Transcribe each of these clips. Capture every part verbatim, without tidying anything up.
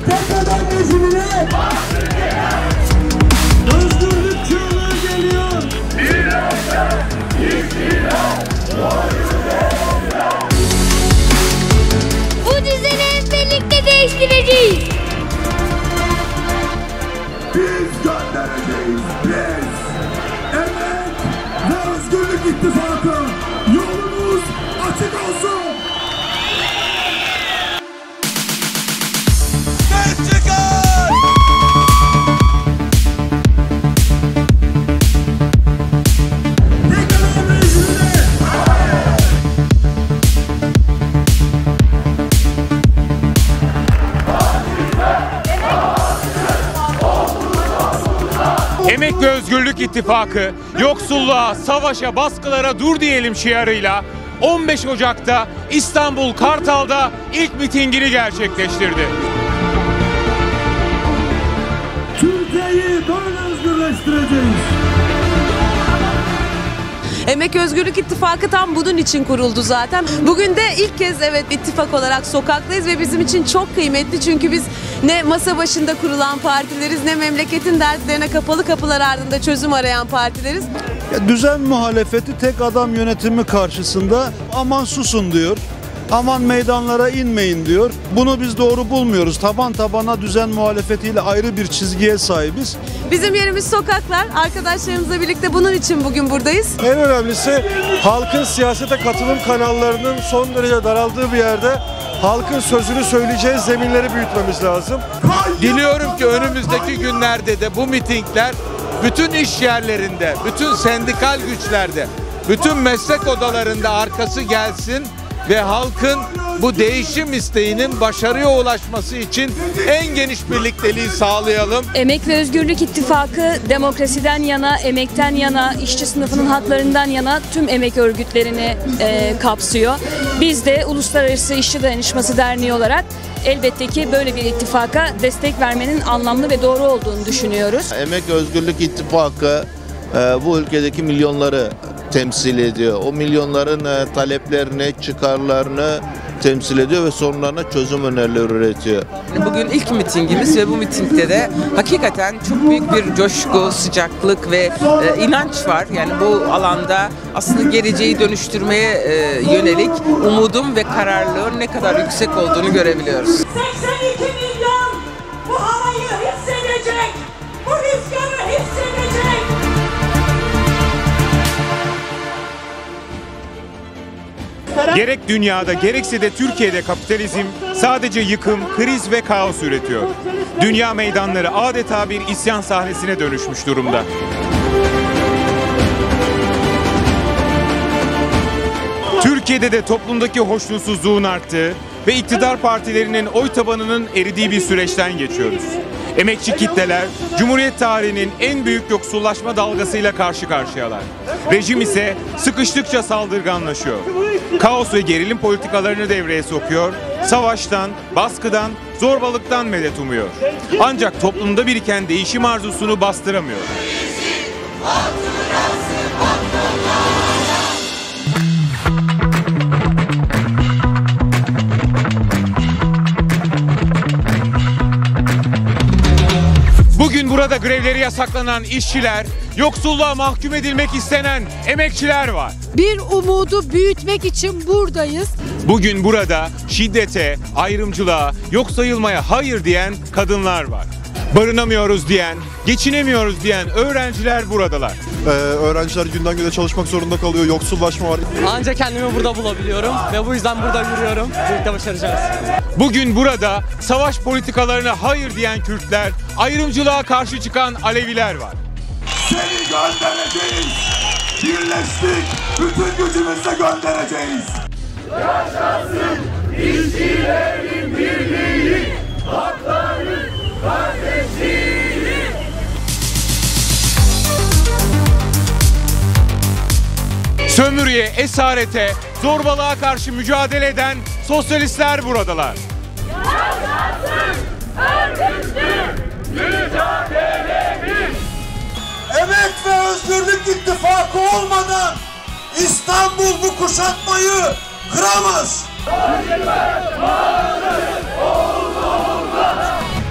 tek adam rejimine özgürlük çığlığı geliyor. Bir nokta, istiklal, bu düzeni hep birlikte değiştireceğiz. Biz göndereceğiz, biz. Emek ve Özgürlük İttifakı, yolumuz açık olsun. Ses çıkar! Emek ve Özgürlük İttifakı, yoksulluğa, savaşa, baskılara dur diyelim şiarıyla on beş Ocak'ta İstanbul Kartal'da ilk mitingini gerçekleştirdi. Türkiye'yi böyle özgürleştireceğiz. Emek Özgürlük İttifakı tam bunun için kuruldu zaten. Bugün de ilk kez evet ittifak olarak sokaktayız ve bizim için çok kıymetli çünkü biz ne masa başında kurulan partileriz ne memleketin dertlerine kapalı kapılar ardında çözüm arayan partileriz. Ya düzen muhalefeti tek adam yönetimi karşısında aman susun diyor. Aman meydanlara inmeyin diyor. Bunu biz doğru bulmuyoruz. Taban tabana düzen muhalefetiyle ayrı bir çizgiye sahibiz. Bizim yerimiz sokaklar. Arkadaşlarımızla birlikte bunun için bugün buradayız. En önemlisi halkın siyasete katılım kanallarının son derece daraldığı bir yerde halkın sözünü söyleyeceği zeminleri büyütmemiz lazım. Diliyorum ki önümüzdeki günlerde de bu mitingler bütün iş yerlerinde, bütün sendikal güçlerde, bütün meslek odalarında arkası gelsin ve halkın bu değişim isteğinin başarıya ulaşması için en geniş birlikteliği sağlayalım. Emek ve Özgürlük İttifakı demokrasiden yana, emekten yana, işçi sınıfının haklarından yana tüm emek örgütlerini e, kapsıyor. Biz de Uluslararası İşçi Dayanışması Derneği olarak elbette ki böyle bir ittifaka destek vermenin anlamlı ve doğru olduğunu düşünüyoruz. Emek ve Özgürlük İttifakı e, bu ülkedeki milyonları temsil ediyor. O milyonların e, taleplerini, çıkarlarını temsil ediyor ve sorunlarına çözüm önerileri üretiyor. Bugün ilk mitingimiz ve bu mitingde de hakikaten çok büyük bir coşku, sıcaklık ve e, inanç var. Yani bu alanda aslında geleceği dönüştürmeye e, yönelik umudum ve kararlılığın ne kadar yüksek olduğunu görebiliyoruz. seksen iki milyon bu havayı hissedecek, bu rüzgarı hissedecek. Gerek dünyada gerekse de Türkiye'de kapitalizm sadece yıkım, kriz ve kaos üretiyor. Dünya meydanları adeta bir isyan sahnesine dönüşmüş durumda. Türkiye'de de toplumdaki hoşnutsuzluğun arttığı ve iktidar partilerinin oy tabanının eridiği bir süreçten geçiyoruz. Emekçi kitleler, Cumhuriyet tarihinin en büyük yoksullaşma dalgasıyla karşı karşıyalar. Rejim ise sıkıştıkça saldırganlaşıyor. Kaos ve gerilim politikalarını devreye sokuyor, savaştan, baskıdan, zorbalıktan medet umuyor. Ancak toplumda biriken değişim arzusunu bastıramıyor. Bugün burada grevleri yasaklanan işçiler, yoksulluğa mahkum edilmek istenen emekçiler var. Bir umudu büyütmek için buradayız. Bugün burada şiddete, ayrımcılığa, yok sayılmaya hayır diyen kadınlar var. Barınamıyoruz diyen, geçinemiyoruz diyen öğrenciler buradalar. Ee, öğrenciler günden güne çalışmak zorunda kalıyor, yoksullaşma var. Ancak kendimi burada bulabiliyorum ve bu yüzden burada yürüyorum. Birlikte başaracağız. Bugün burada savaş politikalarına hayır diyen Kürtler, ayrımcılığa karşı çıkan Aleviler var. Seni göndereceğiz. Birleştik. Bütün gücümüzle göndereceğiz. Yaşasın işçilerin birliği, hakların kardeşliği. Sömürüye, esarete, zorbalığa karşı mücadele eden sosyalistler buradalar. Yaşasın örgütlü mücadelemiz. Emek ve Özgürlük İttifakı olmadan İstanbul bu kuşatmayı kıramaz.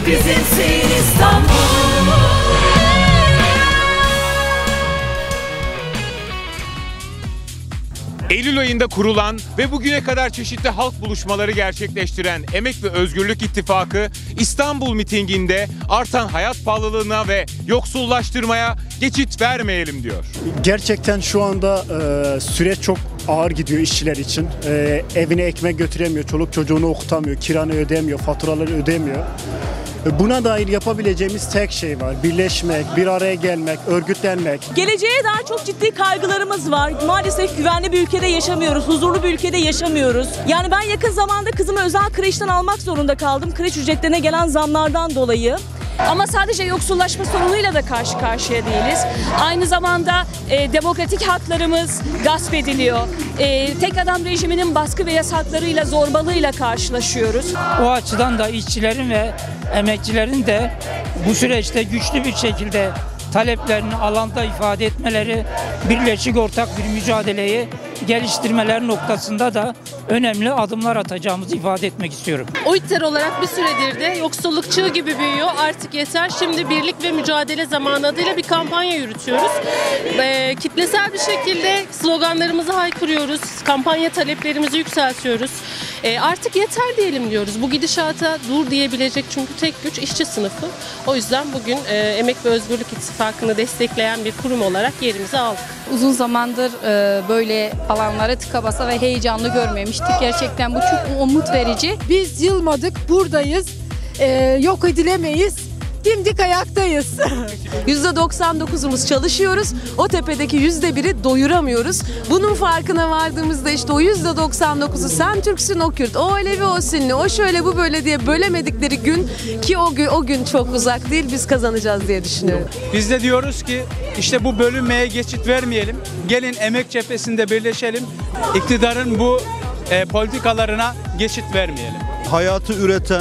bizimsin İstanbul. Eylül ayında kurulan ve bugüne kadar çeşitli halk buluşmaları gerçekleştiren Emek ve Özgürlük İttifakı İstanbul mitinginde artan hayat pahalılığına ve yoksullaştırmaya geçit vermeyelim diyor. Gerçekten şu anda e, süreç çok ağır gidiyor işçiler için. E, evine ekmek götüremiyor, çoluk çocuğunu okutamıyor, kiranı ödemiyor, faturaları ödemiyor. Buna dair yapabileceğimiz tek şey var. Birleşmek, bir araya gelmek, örgütlenmek. Geleceğe daha çok ciddi kaygılarımız var. Maalesef güvenli bir ülkede yaşamıyoruz, huzurlu bir ülkede yaşamıyoruz. Yani ben yakın zamanda kızımı özel kreşten almak zorunda kaldım. Kreş ücretlerine gelen zamlardan dolayı. Ama sadece yoksullaşma sorunuyla da karşı karşıya değiliz. Aynı zamanda e, demokratik haklarımız gasp ediliyor. E, tek adam rejiminin baskı ve yasaklarıyla, zorbalığıyla karşılaşıyoruz. O açıdan da işçilerin ve emekçilerin de bu süreçte güçlü bir şekilde taleplerini alanda ifade etmeleri, birleşik ortak bir mücadeleyi geliştirmeler noktasında da önemli adımlar atacağımızı ifade etmek istiyorum. OİTER olarak bir süredir de yoksulluk çığ gibi büyüyor. Artık yeter. Şimdi birlik ve mücadele zamanı adıyla bir kampanya yürütüyoruz. E, kitlesel bir şekilde sloganlarımızı haykırıyoruz. Kampanya taleplerimizi yükseltiyoruz. E, artık yeter diyelim diyoruz. Bu gidişata dur diyebilecek çünkü tek güç işçi sınıfı. O yüzden bugün e, Emek ve Özgürlük İttifakı'nı destekleyen bir kurum olarak yerimizi aldık. Uzun zamandır e, böyle alanlara tıka basa ve heyecanlı görmemiştik. Gerçekten bu çok umut verici. Biz yılmadık, buradayız. Ee, yok edilemeyiz. Dimdik ayaktayız. yüzde doksan dokuzumuz çalışıyoruz. O tepedeki yüzde biri doyuramıyoruz. Bunun farkına vardığımızda işte o yüzde doksan dokuzu sen Türksün, o Kürt, o Alevi, o Sünni, o şöyle bu böyle diye bölemedikleri gün, ki o gün, o gün çok uzak değil, biz kazanacağız diye düşünüyorum. Biz de diyoruz ki işte bu bölünmeye geçit vermeyelim. Gelin emek cephesinde birleşelim. İktidarın bu e, politikalarına geçit vermeyelim. Hayatı üreten,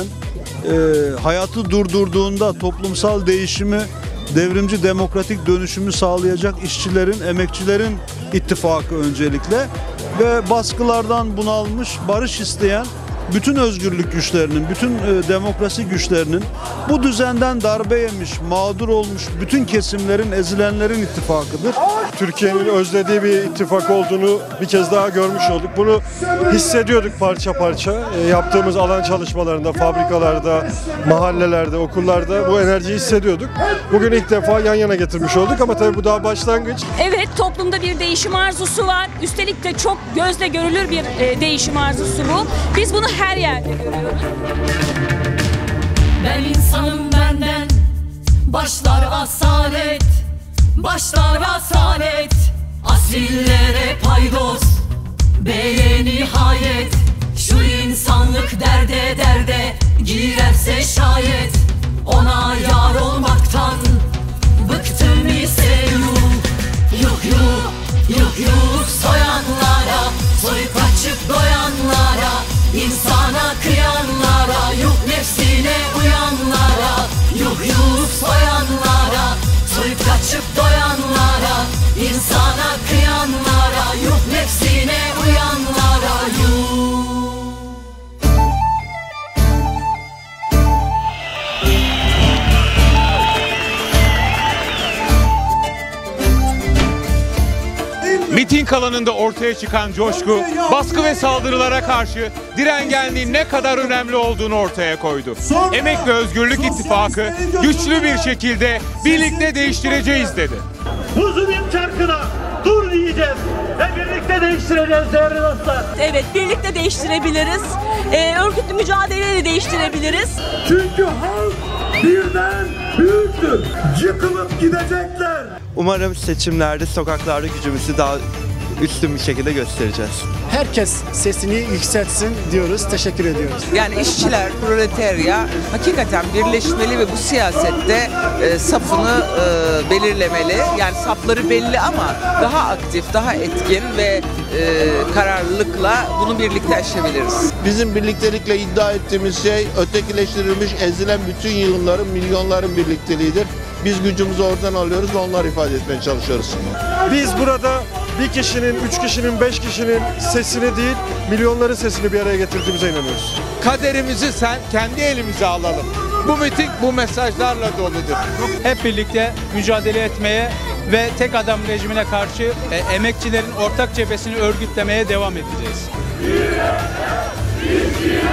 e, hayatı durdurduğunda toplumsal değişimi, devrimci demokratik dönüşümü sağlayacak işçilerin, emekçilerin ittifakı öncelikle ve baskılardan bunalmış, barış isteyen bütün özgürlük güçlerinin, bütün e, demokrasi güçlerinin, bu düzenden darbe yemiş, mağdur olmuş bütün kesimlerin, ezilenlerin ittifakıdır. Türkiye'nin özlediği bir ittifak olduğunu bir kez daha görmüş olduk. Bunu hissediyorduk parça parça. E, yaptığımız alan çalışmalarında, fabrikalarda, mahallelerde, okullarda bu enerjiyi hissediyorduk. Bugün ilk defa yan yana getirmiş olduk ama tabii bu daha başlangıç. Evet, toplumda bir değişim arzusu var. Üstelik de çok gözle görülür bir e, değişim arzusu bu. Biz bunu her yerde görüyoruz. Ben insanım benden, başlar asalet, başlar asalet, asillere paydos, beye nihayet, şu insanlık derde derde girerse şayet, ona yar olmaktan bıktım ise yuh, yuh yuh, yuh yuh soyanlara, soyup açıp doyanlara, İnsana kıyanlara, yuh nefsine uyanlara, yuh yuh soyanlara, soyup kaçıp doyanlara, insana kıyanlara, yuh nefsine uyanlara, yuh. Miting alanında ortaya çıkan coşku, baskı ve saldırılara karşı direngenliğin ne kadar önemli olduğunu ortaya koydu. Emek ve Özgürlük İttifakı güçlü bir şekilde birlikte değiştireceğiz dedi. Bu zulüm çarkına dur diyeceğiz ve birlikte değiştireceğiz değerli dostlar. Evet, birlikte değiştirebiliriz. Ee, örgütlü mücadeleyle değiştirebiliriz. Çünkü halk birden büyüktür. Yıkılıp gidecekler. Umarım seçimlerde sokaklarda gücümüzü daha üstün bir şekilde göstereceğiz. Herkes sesini yükseltsin diyoruz. Teşekkür ediyoruz. Yani işçiler, proletarya hakikaten birleşmeli ve bu siyasette e, safını e, belirlemeli. Yani safları belli ama daha aktif, daha etkin ve e, kararlılıkla bunu birlikte aşabiliriz. Bizim birliktelikle iddia ettiğimiz şey ötekileştirilmiş, ezilen bütün yığınların, milyonların birlikteliğidir. Biz gücümüzü oradan alıyoruz ve onları ifade etmeye çalışıyoruz. Biz burada bir kişinin, üç kişinin, beş kişinin sesini değil, milyonların sesini bir araya getirdiğimize inanıyoruz. Kaderimizi sen kendi elimize alalım. Bu miting bu mesajlarla doludur. Hep birlikte mücadele etmeye ve tek adam rejimine karşı e, emekçilerin ortak cephesini örgütlemeye devam edeceğiz.